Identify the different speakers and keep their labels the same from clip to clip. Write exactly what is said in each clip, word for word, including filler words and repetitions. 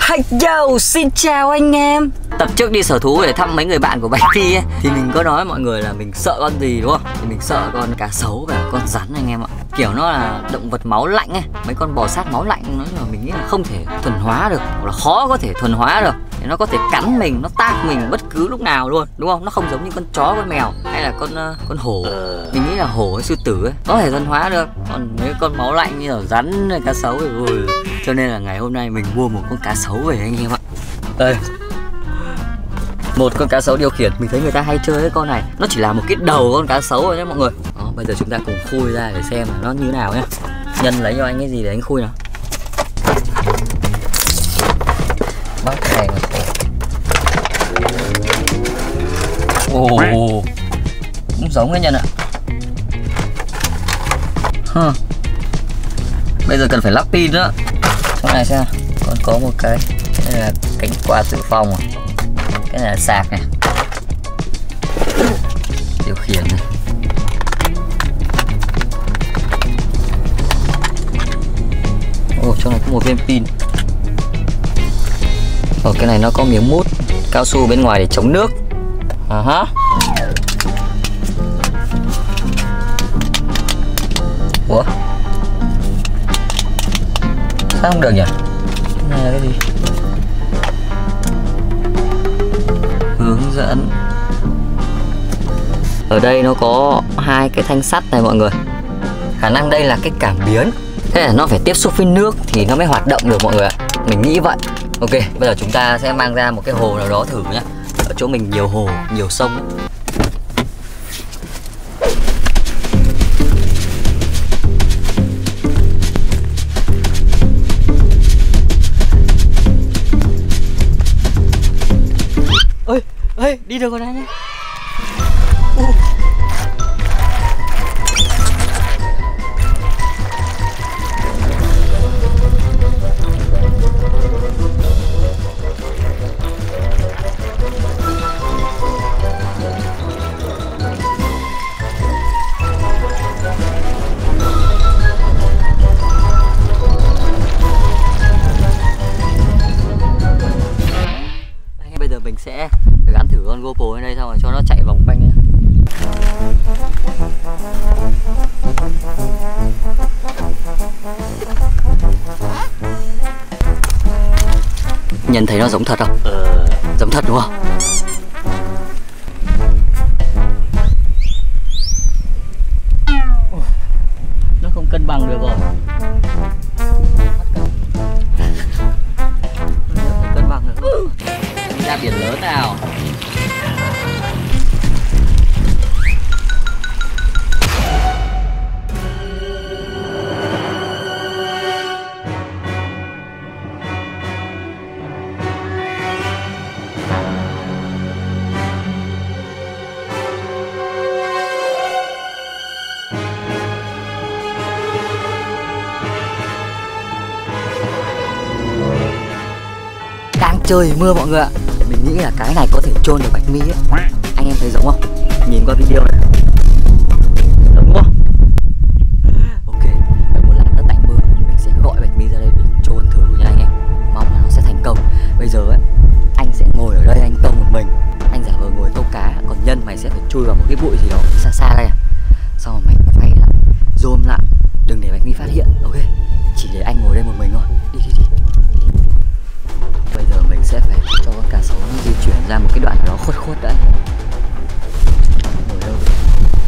Speaker 1: Yo, xin chào anh em. Tập trước đi sở thú để thăm mấy người bạn của Bạch Phi ấy, thì mình có nói với mọi người là mình sợ con gì đúng không? Thì mình sợ con cá sấu và con rắn anh em ạ. Kiểu nó là động vật máu lạnh ấy, mấy con bò sát máu lạnh, nói chung là mình nghĩ là không thể thuần hóa được, hoặc là khó có thể thuần hóa được. Thì nó có thể cắn mình, nó tát mình bất cứ lúc nào luôn, đúng không? Nó không giống như con chó, con mèo hay là con uh, con hổ. Mình nghĩ là hổ hay sư tử ấy có thể thuần hóa được, còn mấy con máu lạnh như là rắn hay cá sấu thì ui. Cho nên là ngày hôm nay mình mua một con cá sấu về anh em ạ. Đây, một con cá sấu điều khiển. Mình thấy người ta hay chơi cái con này, nó chỉ là một cái đầu con cá sấu thôi nhé mọi người. Đó, bây giờ chúng ta cùng khui ra để xem là nó như nào nhé. Nhân lấy cho anh cái gì để anh khui nào. Bác này ồ oh, cũng giống cái Nhân ạ. huh. Bây giờ cần phải lắp pin nữa. Trong này xem, còn có một cái, cái này là cánh quạt dự phòng, cái này là sạc này, điều khiển này. Ồ, trong này có một viên pin. Ở cái này nó có miếng mút cao su bên ngoài để chống nước. À ha. Ủa? Sao không được nhỉ? Cái này là cái gì? Hướng dẫn. Ở đây nó có hai cái thanh sắt này mọi người. Khả năng đây là cái cảm biến. Thế là nó phải tiếp xúc với nước thì nó mới hoạt động được mọi người ạ. Mình nghĩ vậy. Ok, bây giờ chúng ta sẽ mang ra một cái hồ nào đó thử nhé. Ở chỗ mình nhiều hồ, nhiều sông ấy. Ơi, ơi, đi được rồi đây nhé. Uh. Bây giờ mình sẽ gắn thử con GoPro lên đây xong rồi cho nó chạy vòng quanh nhé. Nhân thấy nó giống thật không? Ừ. Giống thật đúng không? Nó không cân bằng được rồi. Cân bằng được. Ra biển lớn nào. Đang trời mưa mọi người ạ. Mình nghĩ là cái này có thể chôn được Bạch Mi ấy. Anh em thấy giống không? Nhìn qua video này, giống đúng không? Ok, một lát nữa tạnh mưa mình sẽ gọi Bạch Mi ra đây để chôn thử nha anh em. Mong là nó sẽ thành công. Bây giờ ấy, anh sẽ ngồi ở đây anh câu một mình. Anh giả vờ ngồi câu cá, còn Nhân mày sẽ phải chui vào một cái bụi gì đó xa xa đây. Xong rồi mày quay lại, zoom lại, đừng để Bạch Mi phát hiện. Ok, chỉ để anh ngồi đây một mình thôi. Đi đi đi. Bây giờ mình sẽ phải cho con cá sấu nó di chuyển ra một cái đoạn nào đó khuất khuất đấy. Ngồi đâu vậy?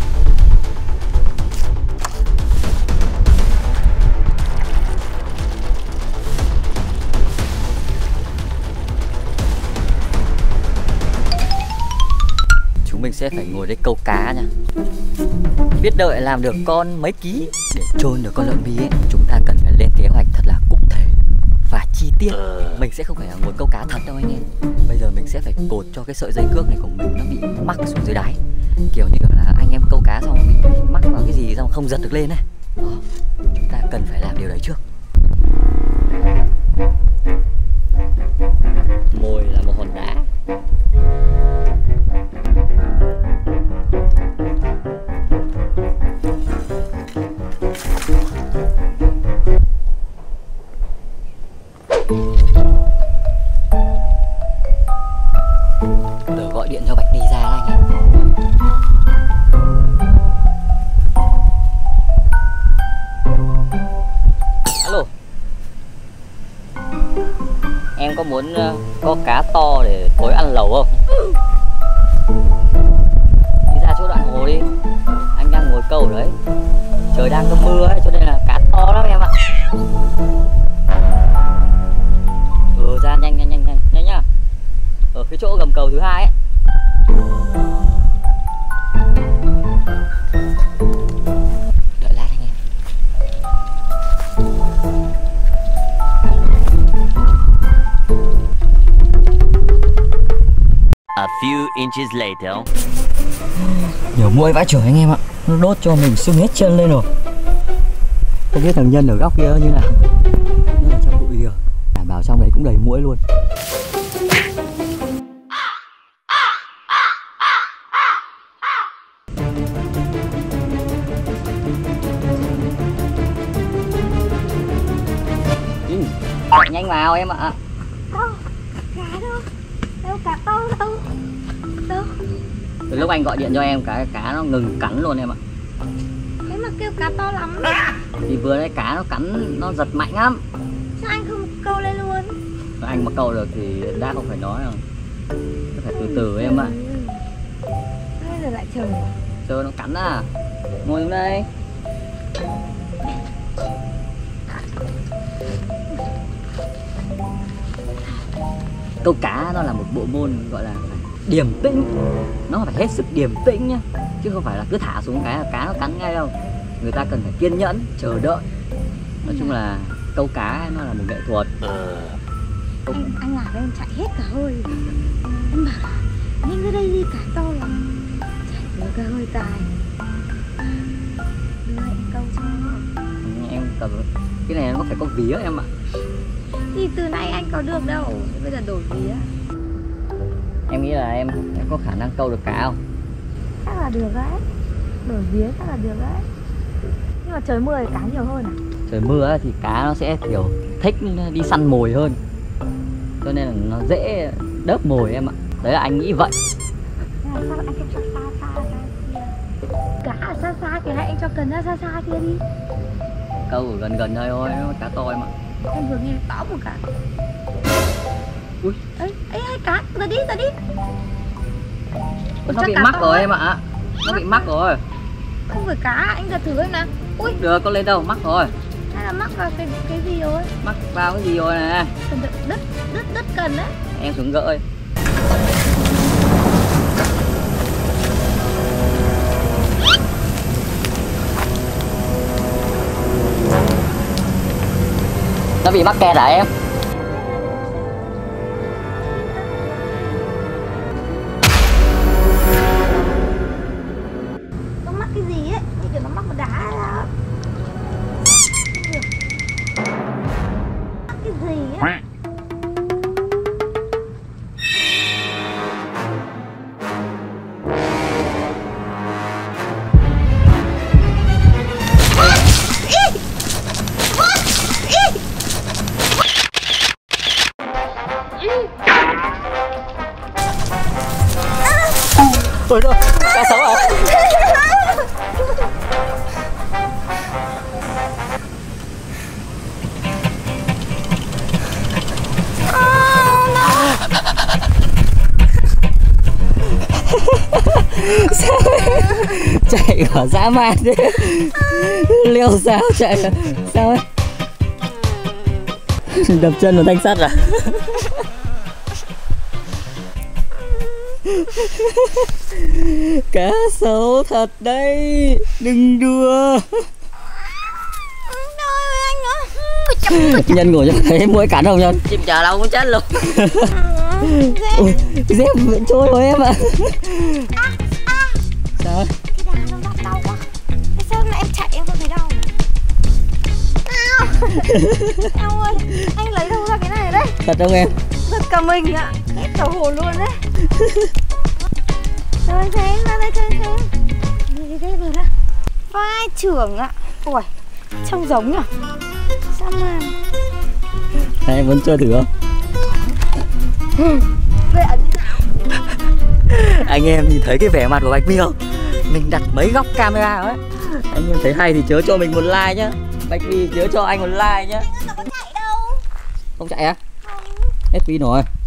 Speaker 1: Chúng mình sẽ phải ngồi đây câu cá nha. Biết đợi làm được con mấy ký để chôn được con lợn bi ấy, chúng ta cần phải lên kế hoạch thật là cụ thể và chi tiết. Mình sẽ không phải là ngồi câu cá thật đâu anh em. Bây giờ mình sẽ phải cột cho cái sợi dây cước này của mình nó bị mắc xuống dưới đáy. Kiểu như kiểu là anh em câu cá xong bị mắc vào cái gì xong không giật được lên này. Đó, chúng ta cần phải làm điều đấy trước. Mồi là một hòn đá. em có muốn uh, có cá to để tối ăn lẩu không? Đi ra chỗ đoạn hồ đi. Anh đang ngồi câu đấy. Trời đang có mưa ấy, cho nên là cá to lắm em ạ. Ừ, ra nhanh nhanh nhanh nhanh nhanh nhá. Ở cái chỗ gầm cầu thứ hai ấy. Đợi lát anh em.
Speaker 2: A few inches later.
Speaker 1: Nhiều muỗi vãi chưởng anh em ạ. Nó đốt cho mình sưng hết chân lên rồi. Không biết thằng Nhân ở góc kia như nào. Nó ở trong bụi kìa. Đảm bảo trong đấy cũng đầy muỗi luôn. Ừ, chạy nhanh vào em ạ.
Speaker 3: Đâu? Cá đâu? Đâu cá to đâu? Đâu?
Speaker 1: Từ lúc anh gọi điện cho em cái cá nó ngừng cắn luôn em ạ.
Speaker 3: Thế mà kêu cá to lắm.
Speaker 1: Thì vừa đấy cá nó cắn nó giật mạnh lắm.
Speaker 3: Sao anh không câu lên luôn?
Speaker 1: Anh mà câu được thì đã không phải nói rồi. Cứ phải từ từ em ạ.
Speaker 3: Bây giờ lại chờ.
Speaker 1: Chờ nó cắn à. Ngồi xuống đây. Câu cá nó là một bộ môn gọi là điềm tĩnh. Nó phải hết sức điềm tĩnh nhá. Chứ không phải là cứ thả xuống cái là cá nó cắn ngay đâu. Người ta cần phải kiên nhẫn, chờ đợi. Nói chung là câu cá nó là một nghệ thuật.
Speaker 3: Anh, anh làm em chạy hết cả hơi. Em bảo là nhanh ra đây đi, cá to lắm. Chạy vừa cả hơi tài. Đưa em câu cho.
Speaker 1: Em cầm cái này nó có phải có vía em ạ.
Speaker 3: Thì từ nay anh có được đâu. Bây giờ đổi vía.
Speaker 1: Em nghĩ là em em có khả năng câu được cá không?
Speaker 3: Chắc là được đấy. Đổi vía chắc là được đấy. Nhưng mà trời mưa thì cá nhiều hơn à?
Speaker 1: Trời mưa thì cá nó sẽ kiểu thích đi săn mồi hơn. Cho nên là nó dễ đớp mồi em ạ. Đấy là anh nghĩ vậy.
Speaker 3: Sao anh không cho xa xa ra kia? Cá ở xa xa kìa, anh cho cần ra xa xa kia đi.
Speaker 1: Câu ở gần gần thôi thôi, nó cá to em ạ.
Speaker 3: Em vừa nghe tóm một cá.
Speaker 1: Ui.
Speaker 3: Ấy, ấy, ấy cá, ra đi, ra đi.
Speaker 1: Nó bị mắc rồi em ạ. Nó bị mắc rồi.
Speaker 3: Không phải cá, anh ra thử em nào. Ui.
Speaker 1: Được, có lên đâu, mắc rồi.
Speaker 3: Hay là mắc vào cái cái gì rồi?
Speaker 1: Mắc vào cái gì rồi nè.
Speaker 3: Cần đứt, đứt, đứt, đứt cần đấy.
Speaker 1: Em xuống gỡ ơi. Nó bị mắc kẹt hả em?
Speaker 3: Nó mắc cái gì ấy, như kiểu nó mắc một đá là... Mắc cái gì ấy?
Speaker 1: Ôi rồi, cá sấu à? Sao chạy khỏi dã man thế? Liêu sao chạy là sao ấy? Đập chân vào thanh sắt à? Cá sấu thật đấy, đừng đùa. Nhân ngồi cho thấy muỗi cắn không Nhân? Chim chờ lâu cũng chết luôn. Ôi, dép vẫn trôi rồi em ạ. Sao?
Speaker 3: Cái đá nó đau đau quá. Thế sao hôm nay em chạy em không thấy đau? Em ơi, anh lấy đâu ra cái này đấy?
Speaker 1: Thật không em?
Speaker 3: Giật cả mình ạ, hết cả hồn luôn đấy. Rồi xem, ra đây xem xem. Đi đây vừa ra. Vai trưởng ạ. Ui, trông giống nhỉ? Sao mà
Speaker 1: Này, em muốn chơi thử không?
Speaker 3: Vậy ấn như nào?
Speaker 1: Anh em nhìn thấy cái vẻ mặt của Bạch My không? Mình đặt mấy góc camera ấy. Anh em thấy hay thì chớ cho mình một like nhá. Bạch My chớ cho anh một like nhá.
Speaker 3: Anh đâu có chạy đâu.
Speaker 1: Không chạy á?
Speaker 3: Không.
Speaker 1: Hết pin rồi.